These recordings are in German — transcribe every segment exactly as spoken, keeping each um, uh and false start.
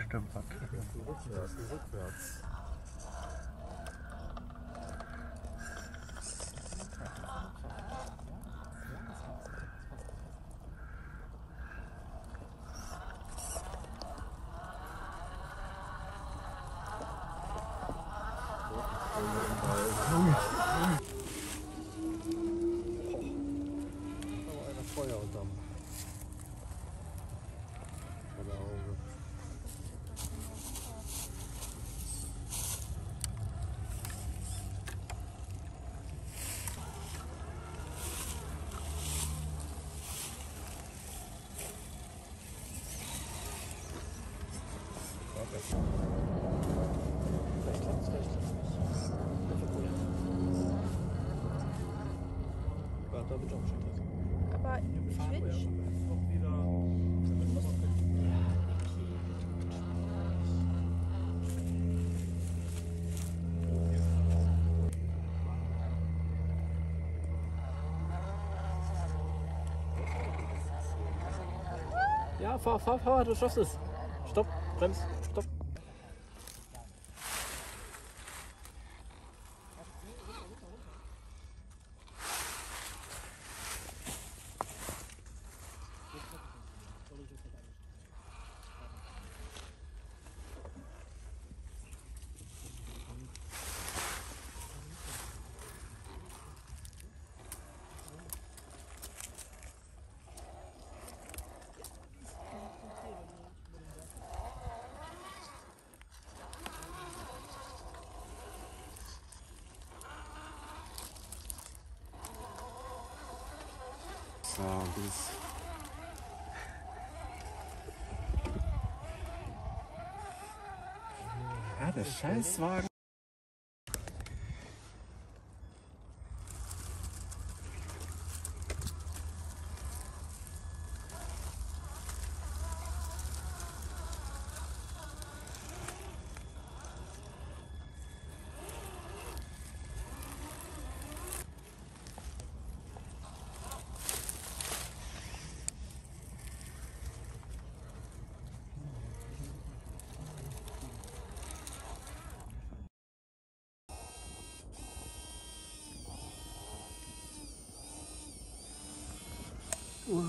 bestimmt was. Rückwärts, rückwärts. Feuer unterm Auge. Vielleicht klappt es, vielleicht klappt es nicht. Ja, da wird auch schon das. Aber ich will nicht. Ja, fahr, fahr, fahr, du schaffst es. Stopp, brems, stopp. So, dieses ja, der Scheißwagen. Uh.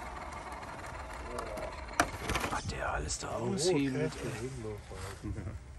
Was der alles da aushebelt.